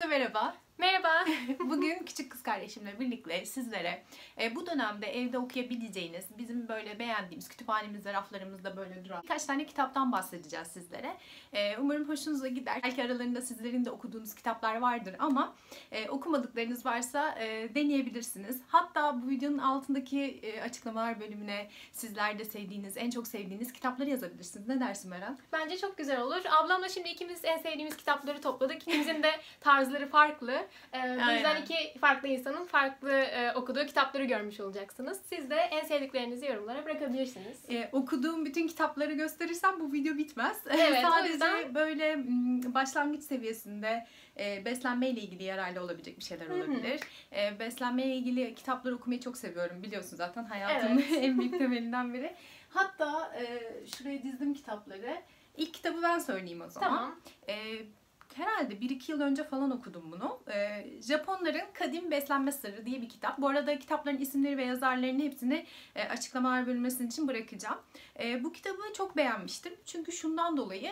merhaba. Merhaba. Bugün küçük kız kardeşimle birlikte sizlere bu dönemde evde okuyabileceğiniz, bizim böyle beğendiğimiz kütüphanemizde, raflarımızda böyle duran birkaç tane kitaptan bahsedeceğiz sizlere. Umarım hoşunuza gider. Belki aralarında sizlerin de okuduğunuz kitaplar vardır ama okumadıklarınız varsa deneyebilirsiniz. Hatta bu videonun altındaki açıklamalar bölümüne sizler de sevdiğiniz, en çok sevdiğiniz kitapları yazabilirsiniz. Ne dersin Meral? Bence çok güzel olur. Ablamla şimdi ikimiz en sevdiğimiz kitapları topladık. İkimizin de tarzları farklı. Bu yüzden iki farklı insanın farklı okuduğu kitapları görmüş olacaksınız. Siz de en sevdiklerinizi yorumlara bırakabilirsiniz. Okuduğum bütün kitapları gösterirsem bu video bitmez. Evet, Sadece o yüzden böyle başlangıç seviyesinde beslenmeyle ilgili yararlı olabilecek bir şeyler olabilir. Beslenmeyle ilgili kitaplar okumayı çok seviyorum. Biliyorsun zaten hayatımın en büyük temelinden biri. Hatta şuraya dizdim kitapları. İlk kitabı ben söyleyeyim o zaman. Tamam. Herhalde 1-2 yıl önce falan okudum bunu. Japonların Kadim Beslenme Sırrı diye bir kitap. Bu arada kitapların isimleri ve yazarlarının hepsini açıklamalar bölünmesi için bırakacağım. Bu kitabı çok beğenmiştim. Çünkü şundan dolayı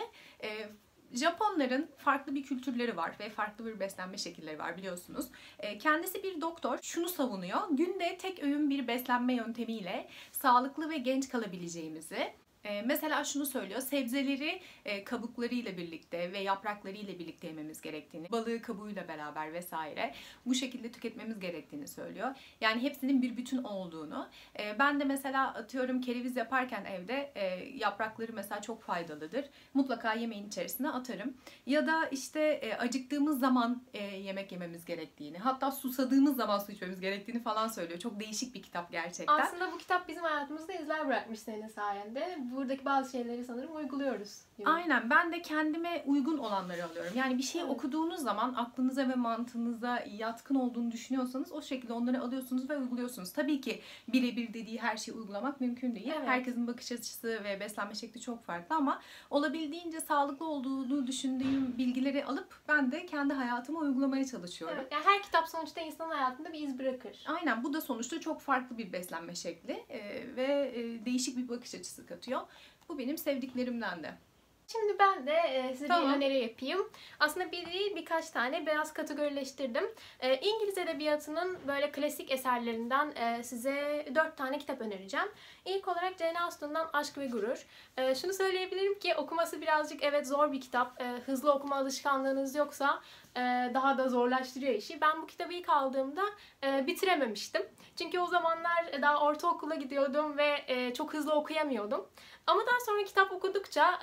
Japonların farklı bir kültürleri var ve farklı bir beslenme şekilleri var biliyorsunuz. Kendisi bir doktor. Şunu savunuyor. Günde tek öğün bir beslenme yöntemiyle sağlıklı ve genç kalabileceğimizi. Mesela şunu söylüyor, sebzeleri kabuklarıyla birlikte ve yapraklarıyla birlikte yememiz gerektiğini, balığı kabuğuyla beraber vesaire bu şekilde tüketmemiz gerektiğini söylüyor. Yani hepsinin bir bütün olduğunu. Ben de mesela atıyorum kereviz yaparken evde yaprakları mesela çok faydalıdır. Mutlaka yemeğin içerisine atarım. Ya da işte acıktığımız zaman yemek yememiz gerektiğini, hatta susadığımız zaman su içmemiz gerektiğini falan söylüyor. Çok değişik bir kitap gerçekten. Aslında bu kitap bizim hayatımızda izler bırakmış senin sayende. Buradaki bazı şeyleri sanırım uyguluyoruz. Aynen, ben de kendime uygun olanları alıyorum. Yani bir şeyi okuduğunuz zaman aklınıza ve mantığınıza yatkın olduğunu düşünüyorsanız o şekilde onları alıyorsunuz ve uyguluyorsunuz. Tabii ki birebir dediği her şeyi uygulamak mümkün değil. Evet. Herkesin bakış açısı ve beslenme şekli çok farklı ama olabildiğince sağlıklı olduğunu düşündüğüm bilgileri alıp ben de kendi hayatıma uygulamaya çalışıyorum. Evet, yani her kitap sonuçta insanın hayatında bir iz bırakır. Aynen, bu da sonuçta çok farklı bir beslenme şekli ve değişik bir bakış açısı katıyor. Bu benim sevdiklerimden de. Şimdi ben de size Tamam. bir öneri yapayım. Aslında bir değil birkaç tane biraz kategorileştirdim. İngiliz edebiyatının böyle klasik eserlerinden size 4 tane kitap önereceğim. İlk olarak Jane Austen'dan Aşk ve Gurur. Şunu söyleyebilirim ki okuması birazcık evet zor bir kitap. Hızlı okuma alışkanlığınız yoksa daha da zorlaştırıyor işi. Ben bu kitabı ilk aldığımda bitirememiştim. Çünkü o zamanlar daha ortaokula gidiyordum ve çok hızlı okuyamıyordum. Ama daha sonra kitap okudukça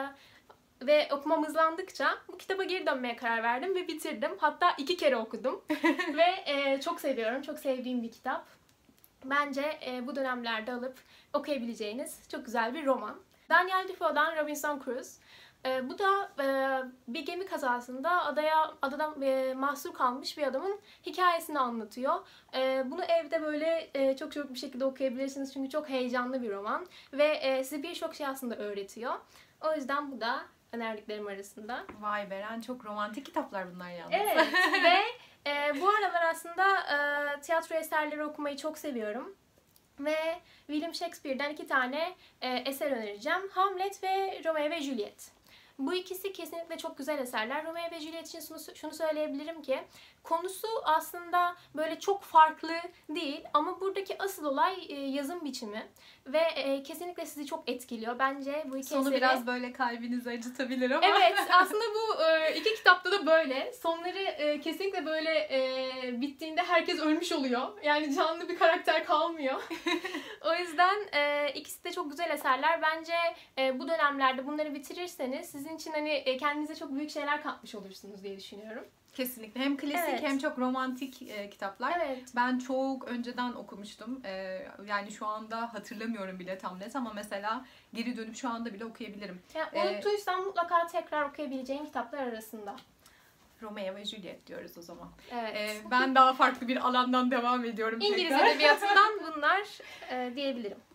ve okumam hızlandıkça bu kitaba geri dönmeye karar verdim ve bitirdim. Hatta 2 kere okudum. Ve çok seviyorum. Çok sevdiğim bir kitap. Bence bu dönemlerde alıp okuyabileceğiniz çok güzel bir roman. Daniel Defoe'dan Robinson Crusoe. Bu da bir gemi kazasında adada mahsur kalmış bir adamın hikayesini anlatıyor. Bunu evde böyle çok çabuk bir şekilde okuyabilirsiniz çünkü çok heyecanlı bir roman ve size birçok şey aslında öğretiyor. O yüzden bu da önerdiklerim arasında. Vay Beren, çok romantik kitaplar bunlar yalnız. Evet ve bu aralar aslında tiyatro eserleri okumayı çok seviyorum. Ve William Shakespeare'den 2 tane eser önereceğim. Hamlet ve Romeo ve Juliet. Bu ikisi kesinlikle çok güzel eserler. Romeo ve Juliet için şunu söyleyebilirim ki konusu aslında böyle çok farklı değil ama buradaki asıl olay yazım biçimi ve kesinlikle sizi çok etkiliyor. Bence bu iki Sonu eseri... biraz böyle kalbinizi acıtabilir ama. Evet, aslında bu iki kitapta da böyle. Sonları kesinlikle böyle bittiğinde herkes ölmüş oluyor. Yani canlı bir karakter kalmıyor. O yüzden ikisi de çok güzel eserler. Bence bu dönemlerde bunları bitirirseniz sizin için hani kendinize çok büyük şeyler katmış olursunuz diye düşünüyorum. Kesinlikle. Hem klasik hem çok romantik kitaplar. Evet. Ben çok önceden okumuştum. Yani şu anda hatırlamıyorum bile tam net ama mesela geri dönüp şu anda bile okuyabilirim. Yani unuttuysan mutlaka tekrar okuyabileceğin kitaplar arasında. Romeo ve Juliet diyoruz o zaman. Evet. Ben daha farklı bir alandan devam ediyorum İngiliz tekrar. edebiyatından bunlar diyebilirim.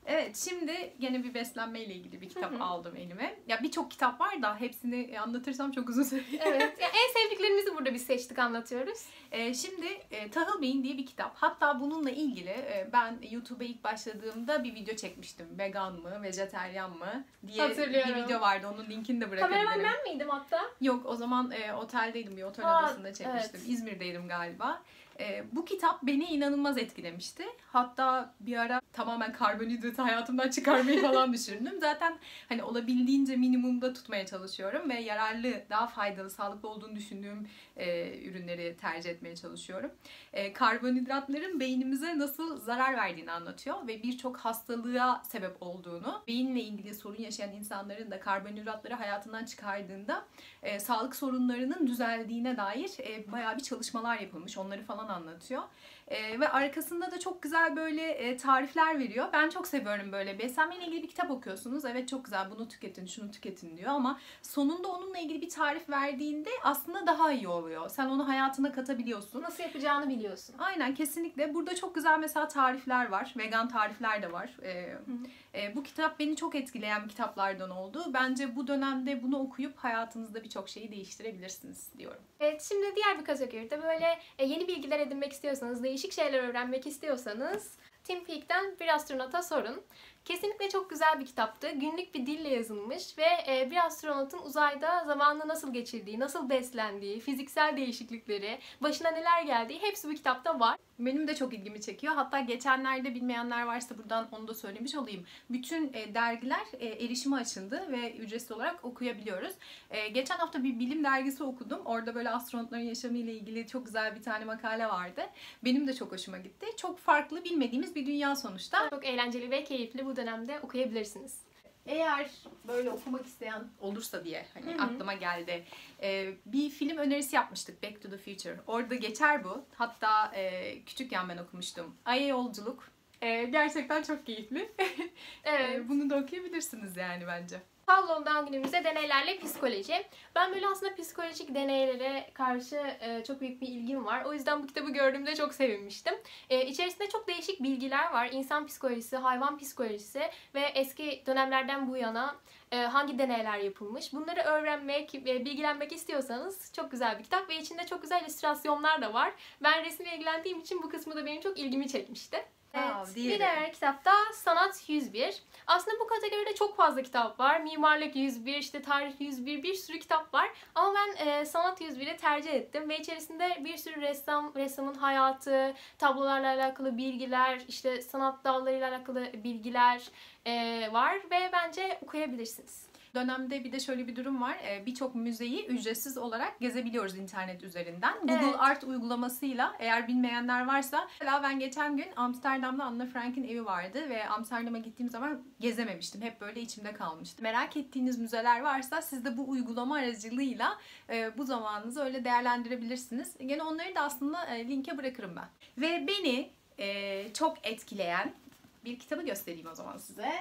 Evet, şimdi gene bir beslenme ile ilgili bir kitap aldım elime. Ya birçok kitap var da hepsini anlatırsam çok uzun sürer. Evet. Ya en sevdiklerimizi burada biz seçtik, anlatıyoruz. Şimdi Tahıl Beyin diye bir kitap. Hatta bununla ilgili ben YouTube'a ilk başladığımda bir video çekmiştim. Vegan mı, vejeteryan mı diye Hatırlıyorum. bir video vardı. Onun linkini de bırakabilirim. Kameraman ben miydim hatta? Yok, o zaman oteldeydim. Bir otel Aa, odasında çekmiştim. evet. İzmir'deydim galiba. Bu kitap beni inanılmaz etkilemişti. Hatta bir ara tamamen karbonhidratı hayatımdan çıkarmayı falan düşündüm. Zaten hani olabildiğince minimumda tutmaya çalışıyorum ve yararlı, daha faydalı, sağlıklı olduğunu düşündüğüm ürünleri tercih etmeye çalışıyorum. Karbonhidratların beynimize nasıl zarar verdiğini anlatıyor ve birçok hastalığa sebep olduğunu, beyinle ilgili sorun yaşayan insanların da karbonhidratları hayatından çıkardığında sağlık sorunlarının düzeldiğine dair bayağı bir çalışmalar yapılmış. Onları falan anlatıyor. Ve arkasında da çok güzel böyle tarifler veriyor. Ben çok seviyorum böyle. Beslenmeyle ilgili bir kitap okuyorsunuz. Evet, çok güzel, bunu tüketin, şunu tüketin diyor ama sonunda onunla ilgili bir tarif verdiğinde aslında daha iyi oluyor. Sen onu hayatına katabiliyorsun. Nasıl yapacağını biliyorsun. Aynen, kesinlikle. Burada çok güzel mesela tarifler var. Vegan tarifler de var. Bu kitap beni çok etkileyen bir kitaplardan oldu. Bence bu dönemde bunu okuyup hayatınızda birçok şeyi değiştirebilirsiniz diyorum. Evet, şimdi diğer bir kategoride böyle yeni bilgiler edinmek istiyorsanız, değişik şeyler öğrenmek istiyorsanız Tim Peake'den Bir Astronota Sorun. Kesinlikle çok güzel bir kitaptı. Günlük bir dille yazılmış ve bir astronotun uzayda zamanını nasıl geçirdiği, nasıl beslendiği, fiziksel değişiklikleri, başına neler geldiği hepsi bu kitapta var. Benim de çok ilgimi çekiyor. Hatta geçenlerde, bilmeyenler varsa buradan onu da söylemiş olayım. Bütün dergiler erişime açıldı ve ücretsiz olarak okuyabiliyoruz. Geçen hafta bir bilim dergisi okudum. Orada böyle astronotların yaşamıyla ilgili çok güzel bir tane makale vardı. Benim de çok hoşuma gitti. Çok farklı, bilmediğimiz bir dünya sonuçta. Çok eğlenceli ve keyifli, bu dönemde okuyabilirsiniz. Eğer böyle okumak isteyen olursa diye hani aklıma geldi. Bir film önerisi yapmıştık, Back to the Future. Orada geçer bu. Hatta küçükken ben okumuştum. Ay'a yolculuk. Gerçekten çok keyifli. Evet. Bunu da okuyabilirsiniz yani bence. Pavlov'dan günümüze deneylerle psikoloji. Ben böyle aslında psikolojik deneylere karşı çok büyük bir ilgim var. O yüzden bu kitabı gördüğümde çok sevinmiştim. İçerisinde çok değişik bilgiler var. İnsan psikolojisi, hayvan psikolojisi ve eski dönemlerden bu yana hangi deneyler yapılmış. Bunları öğrenmek, bilgilenmek istiyorsanız çok güzel bir kitap ve içinde çok güzel illüstrasyonlar da var. Ben resimle ilgilendiğim için bu kısmı da benim çok ilgimi çekmişti. Evet, bir diğer kitapta Sanat 101. Aslında bu kategoride çok fazla kitap var. Mimarlık 101, işte tarih 101, bir sürü kitap var. Ama ben Sanat 101'i tercih ettim ve içerisinde bir sürü ressamın hayatı, tablolarla alakalı bilgiler, işte sanat dallarıyla alakalı bilgiler var ve bence okuyabilirsiniz. Dönemde bir de şöyle bir durum var. Birçok müzeyi ücretsiz olarak gezebiliyoruz internet üzerinden. Evet. Google Art uygulamasıyla, eğer bilmeyenler varsa. Mesela ben geçen gün Amsterdam'da Anne Frank'in evi vardı ve Amsterdam'a gittiğim zaman gezememiştim. Hep böyle içimde kalmıştı. Merak ettiğiniz müzeler varsa siz de bu uygulama aracılığıyla bu zamanınızı öyle değerlendirebilirsiniz. Gene onları da aslında linke bırakırım ben. Ve beni çok etkileyen bir kitabı göstereyim o zaman size.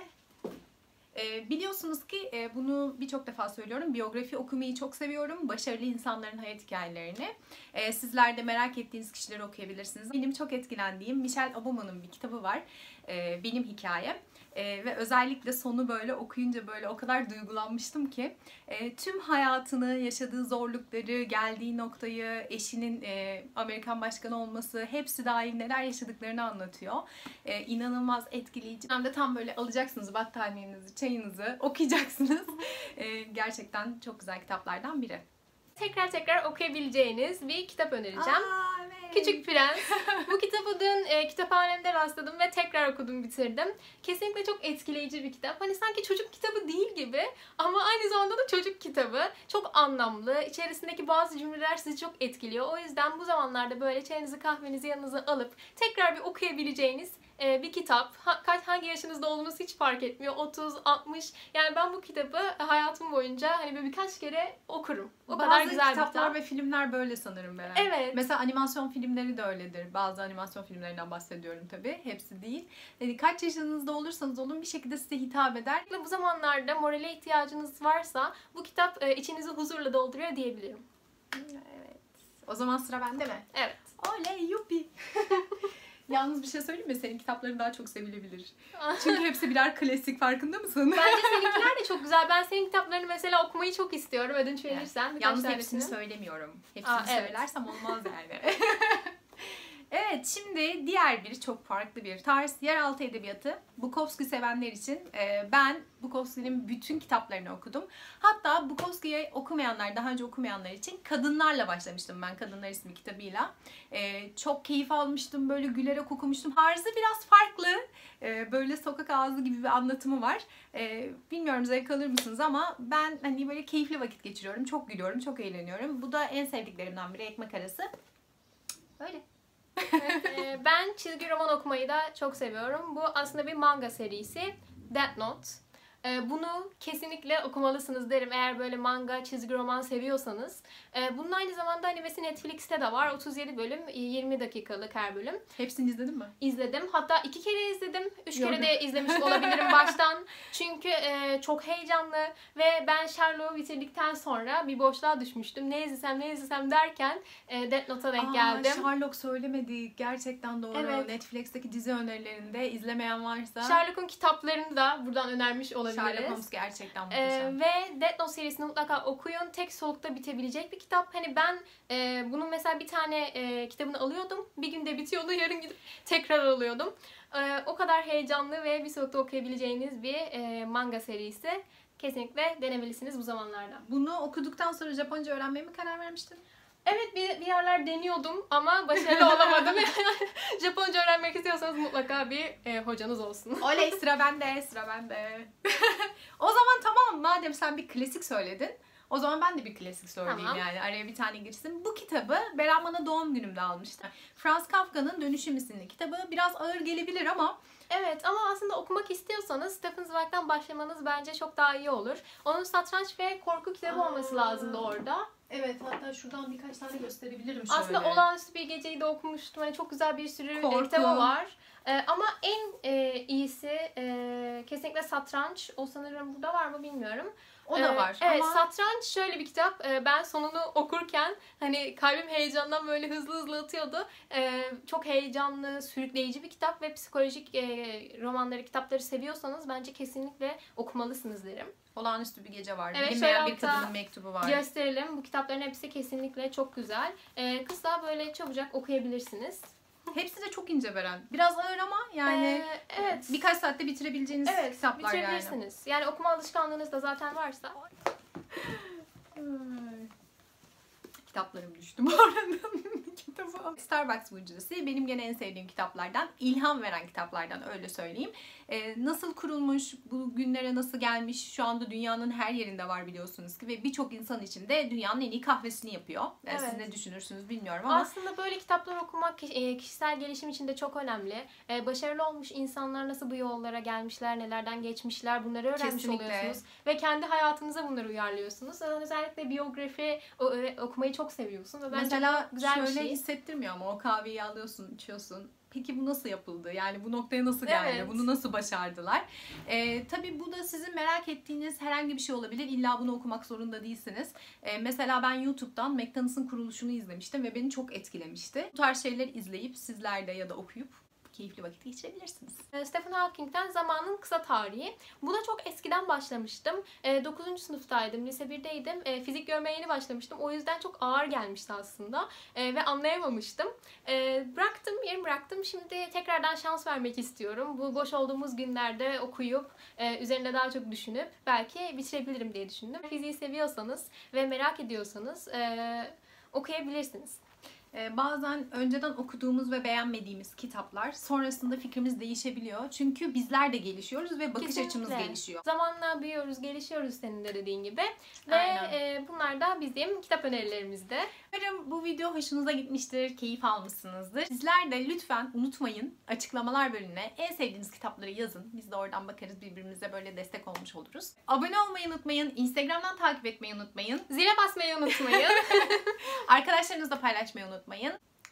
Biliyorsunuz ki bunu birçok defa söylüyorum. Biyografi okumayı çok seviyorum. Başarılı insanların hayat hikayelerini. Sizler de merak ettiğiniz kişileri okuyabilirsiniz. Benim çok etkilendiğim Michelle Obama'nın bir kitabı var. Benim hikayem. Ve özellikle sonu böyle okuyunca böyle o kadar duygulanmıştım ki tüm hayatını, yaşadığı zorlukları, geldiği noktayı, eşinin Amerikan başkanı olması, hepsi dahil neler yaşadıklarını anlatıyor. İnanılmaz etkileyici. Hem de tam böyle alacaksınız battaniyenizi, çayınızı, okuyacaksınız. Gerçekten çok güzel kitaplardan biri. Tekrar okuyabileceğiniz bir kitap önereceğim. Evet. Küçük Prens. Bu kitabı dün kütüphanemde rastladım ve tekrar okudum, bitirdim. Kesinlikle çok etkileyici bir kitap. Hani sanki çocuk kitabı değil gibi ama aynı zamanda da çocuk kitabı. Çok anlamlı. İçerisindeki bazı cümleler sizi çok etkiliyor. O yüzden bu zamanlarda böyle çayınızı, kahvenizi yanınıza alıp tekrar bir okuyabileceğiniz bir kitap. Hangi yaşınızda olduğunuz hiç fark etmiyor. 30, 60. Yani ben bu kitabı hayatım boyunca hani böyle birkaç kere okurum. O kadar güzel bir kitaplar kitap. ve filmler böyle sanırım Beren. Evet. Mesela animasyon filmleri de öyledir. Bazı animasyon filmlerinden bahsediyorum tabii. Hepsi değil. Yani kaç yaşınızda olursanız olun bir şekilde size hitap eder. Bu zamanlarda morale ihtiyacınız varsa bu kitap içinizi huzurla dolduruyor diyebilirim. Evet. O zaman sıra bende mi? Evet. Oley, yuppi. Yalnız bir şey söyleyeyim mi? Senin kitapların daha çok sevilebilir. Çünkü hepsi birer klasik, farkında mısın? Bence seninkiler de çok güzel. Ben senin kitaplarını mesela okumayı çok istiyorum. Ödünç verirsen. Evet. Yalnız hepsini söylemiyorum. Hepsini söylersem olmaz yani. Evet, şimdi diğer bir çok farklı bir tarz, yeraltı edebiyatı. Bukowski sevenler için ben Bukowski'nin bütün kitaplarını okudum. Hatta Bukowski'yi okumayanlar, daha önce okumayanlar için Kadınlarla başlamıştım ben, Kadınlar isimli kitabıyla. Çok keyif almıştım, böyle gülerek okumuştum. Tarzı biraz farklı, böyle sokak ağzı gibi bir anlatımı var. Bilmiyorum zevk alır mısınız ama ben hani böyle keyifli vakit geçiriyorum, çok gülüyorum, çok eğleniyorum. Bu da en sevdiklerimden biri, ekmek arası. Öyle. Evet, ben çizgi roman okumayı da çok seviyorum. Bu aslında bir manga serisi. Death Note. Bunu kesinlikle okumalısınız derim eğer böyle manga, çizgi roman seviyorsanız. Bunun aynı zamanda animesi Netflix'te de var. 37 bölüm, 20 dakikalık her bölüm. Hepsini izledin mi? İzledim. Hatta 2 kere izledim. 3 kere de izlemiş olabilirim baştan. Çünkü çok heyecanlı ve ben Sherlock'u bitirdikten sonra bir boşluğa düşmüştüm. Ne izlesem derken Death Note'a denk geldim. Sherlock söylemedik. Gerçekten doğru. Evet. Netflix'teki dizi önerilerinde izlemeyen varsa. Sherlock'un kitaplarını da buradan önermiş olabiliriz. Sherlock Holmes gerçekten muhteşem. Ve Death Note serisini mutlaka okuyun. Tek solukta bitebilecek bir kitap. Hani ben bunun mesela bir tane kitabını alıyordum. Bir günde bitiyordu. Yarın gidip tekrar alıyordum. O kadar heyecanlı ve bir solukta okuyabileceğiniz bir manga serisi. Kesinlikle denemelisiniz bu zamanlarda. Bunu okuduktan sonra Japonca öğrenmeye mi karar vermiştin? Evet, bir yerler deniyordum ama başarılı olamadım. Japonca öğrenmek istiyorsanız mutlaka bir hocanız olsun. Oley, sıra bende, sıra bende. O zaman tamam, madem sen bir klasik söyledin, o zaman ben de bir klasik söyleyeyim. Tamam. Yani araya bir tane girsin. Bu kitabı Beren bana doğum günümde almıştı. Franz Kafka'nın Dönüşüm isimli kitabı. Biraz ağır gelebilir ama Evet, ama aslında okumak istiyorsanız Stephen Zweig'den başlamanız bence çok daha iyi olur. Onun satranç ve korku kitabı olması lazımdı orada. evet, hatta şuradan birkaç tane gösterebilirim şöyle. Aslında Olağanüstü Bir Geceyi de okumuştum. Hani çok güzel bir sürü Korku. kitabı var. Ama en iyisi kesinlikle satranç. O sanırım burada var mı bilmiyorum. O da var Evet, ama satranç şöyle bir kitap. Ben sonunu okurken hani kalbim heyecandan böyle hızlı hızlı atıyordu. Çok heyecanlı, sürükleyici bir kitap ve psikolojik romanları, kitapları seviyorsanız bence kesinlikle okumalısınız derim. Olağanüstü Bir Gece var. Evet, Bilinmeyen şöyle bir kadının mektubu var. Gösterelim. Bu kitapların hepsi kesinlikle çok güzel. Kısa böyle çabucak okuyabilirsiniz. Hepsi de çok ince Beren. Biraz ağır ama yani evet. birkaç saatte bitirebileceğiniz kitaplar yani. Bitirebilirsiniz. Yani okuma alışkanlığınız da zaten varsa. Kitaplarım düştü bu arada. Kitabı. Starbucks Mucizesi benim gene en sevdiğim kitaplardan. İlham veren kitaplardan, öyle söyleyeyim. Nasıl kurulmuş, bu günlere nasıl gelmiş, şu anda dünyanın her yerinde var biliyorsunuz ki ve birçok insan için de dünyanın en iyi kahvesini yapıyor. Evet. Siz ne düşünürsünüz bilmiyorum ama. Aslında böyle kitaplar okumak kişisel gelişim için de çok önemli. Başarılı olmuş insanlar nasıl bu yollara gelmişler, nelerden geçmişler, bunları öğrenmiş Kesinlikle. oluyorsunuz. Ve kendi hayatınıza bunları uyarlıyorsunuz. Özellikle biyografi okumayı çok seviyorsun. Ve bence Mesela bu güzel bir şöyle şey. hissettirmiyor ama o kahveyi alıyorsun, içiyorsun. Peki bu nasıl yapıldı? Yani bu noktaya nasıl geldi? Evet. Bunu nasıl başardılar? Tabii bu da sizin merak ettiğiniz herhangi bir şey olabilir. İlla bunu okumak zorunda değilsiniz. Mesela ben YouTube'dan McDonald's'ın kuruluşunu izlemiştim ve beni çok etkilemişti. Bu tarz şeyler izleyip sizler de ya da okuyup keyifli vakit geçirebilirsiniz. Stephen Hawking'den Zamanın Kısa Tarihi. Buna çok eskiden başlamıştım. 9. sınıftaydım, lise 1'deydim. Fizik görmeye yeni başlamıştım. O yüzden çok ağır gelmişti aslında. Ve anlayamamıştım. Yarım bıraktım. Şimdi tekrardan şans vermek istiyorum. Bu boş olduğumuz günlerde okuyup, üzerinde daha çok düşünüp belki bitirebilirim diye düşündüm. Fiziği seviyorsanız ve merak ediyorsanız okuyabilirsiniz. Bazen önceden okuduğumuz ve beğenmediğimiz kitaplar sonrasında fikrimiz değişebiliyor. Çünkü bizler de gelişiyoruz ve bakış Kesinlikle. açımız gelişiyor. Zamanla büyüyoruz, gelişiyoruz senin de dediğin gibi. Ve Aynen. bunlar da bizim kitap önerilerimizde. Umarım bu video hoşunuza gitmiştir, keyif almışsınızdır. Sizler de lütfen unutmayın, açıklamalar bölümüne en sevdiğiniz kitapları yazın. Biz de oradan bakarız, birbirimize böyle destek olmuş oluruz. Abone olmayı unutmayın, Instagram'dan takip etmeyi unutmayın. Zile basmayı unutmayın. Arkadaşlarınızla paylaşmayı unutmayın.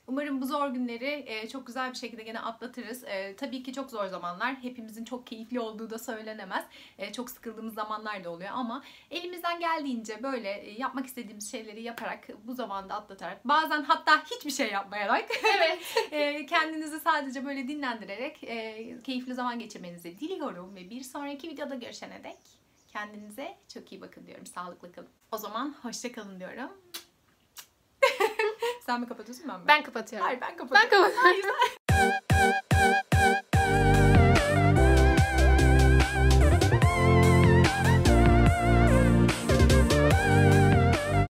Umarım bu zor günleri çok güzel bir şekilde gene atlatırız. Tabii ki çok zor zamanlar. Hepimizin çok keyifli olduğu da söylenemez. Çok sıkıldığımız zamanlar da oluyor ama elimizden geldiğince böyle yapmak istediğimiz şeyleri yaparak, bu zamanda atlatarak, bazen hatta hiçbir şey yapmayarak kendinizi sadece böyle dinlendirerek keyifli zaman geçirmenizi diliyorum ve bir sonraki videoda görüşene dek kendinize çok iyi bakın diyorum. Sağlıklı kalın. O zaman hoşça kalın diyorum. Sen mi kapatıyorsun, ben mi? Ben kapatıyorum. Hayır, ben kapatıyorum. Ben kapatıyorum. Hayır.